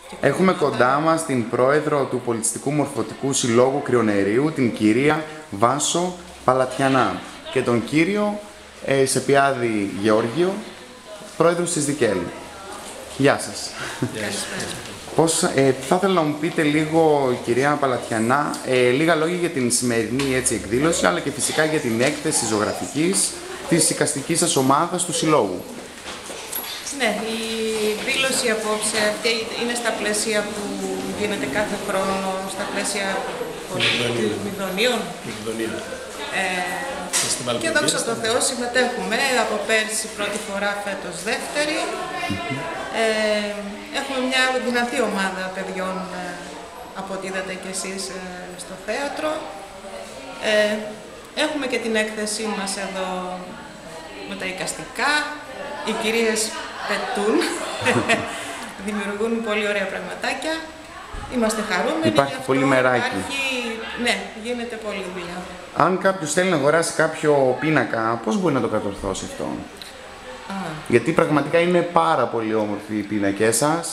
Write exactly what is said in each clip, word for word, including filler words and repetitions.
Έχουμε κοντά μας την πρόεδρο του Πολιτιστικού Μορφωτικού Συλλόγου Κρυονερίου, την κυρία Βάσο Παλατιανά, και τον κύριο ε, Σεπιάδη Γεώργιο, πρόεδρος της ΔΚΕΛ. Γεια σας. Γεια σας. Πώς, ε, θα ήθελα να μου πείτε λίγο, κυρία Παλατιανά, ε, λίγα λόγια για την σημερινή έτσι, εκδήλωση, αλλά και φυσικά για την έκθεση ζωγραφικής της εικαστικής σας ομάδας του Συλλόγου. Ναι, η εκδήλωση απόψε αυτή είναι στα πλαίσια που γίνεται κάθε χρόνο, στα πλαίσια μηδονίων. Ε, και δόξα τω Θεώ συμμετέχουμε από πέρσι πρώτη φορά, φέτος δεύτερη. Ε, έχουμε μια δυνατή ομάδα παιδιών, από ό,τι είδατε κι εσείς στο θέατρο. Ε, έχουμε και την έκθεσή μας εδώ με τα εικαστικά. Οι κυρίες πετούν, δημιουργούν πολύ ωραία πραγματάκια. Είμαστε χαρούμενοι. Υπάρχει πολύ μεράκι. Υπάρχει... Ναι, γίνεται πολλή δουλειά. Αν κάποιος θέλει να αγοράσει κάποιο πίνακα, πώς μπορεί να το κατορθώσει αυτό? Α. Γιατί πραγματικά είναι πάρα πολύ όμορφοι οι πίνακές σας.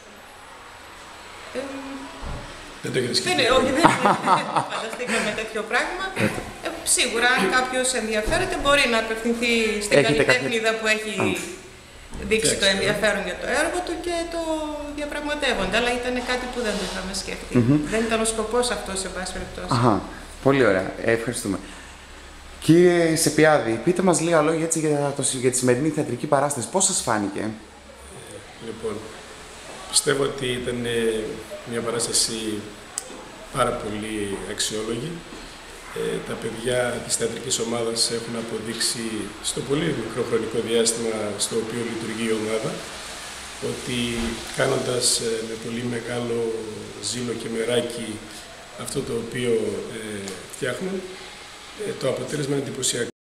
Ε, δεν το έχετε σκεφτεί. Όχι, δεν φανταστήκαμε τέτοιο πράγμα. Ε, σίγουρα, αν κάποιος ενδιαφέρεται, μπορεί να απευθυνθεί στην καλλιτέχνηδα που έχει δείξει το ενδιαφέρον για το έργο του και το διαπραγματεύονται. Αλλά ήταν κάτι που δεν το είχαμε σκεφτεί. Mm-hmm. Δεν ήταν ο σκοπός αυτός, σε πάση περιπτώσει. Αχα, πολύ ωραία. Ε, ευχαριστούμε. Κύριε Σεπιάδη, πείτε μας λίγα λόγια έτσι για, το, για τη σημερινή θεατρική παράσταση. Πώς σας φάνηκε? Ε, λοιπόν, πιστεύω ότι ήταν μια παράσταση πάρα πολύ αξιόλογη. Ε, τα παιδιά της θεατρικής ομάδας έχουν αποδείξει στο πολύ μικρό χρονικό διάστημα στο οποίο λειτουργεί η ομάδα ότι κάνοντας ε, με πολύ μεγάλο ζήλο και μεράκι αυτό το οποίο ε, φτιάχνουν, ε, το αποτέλεσμα είναι εντυπωσιακό.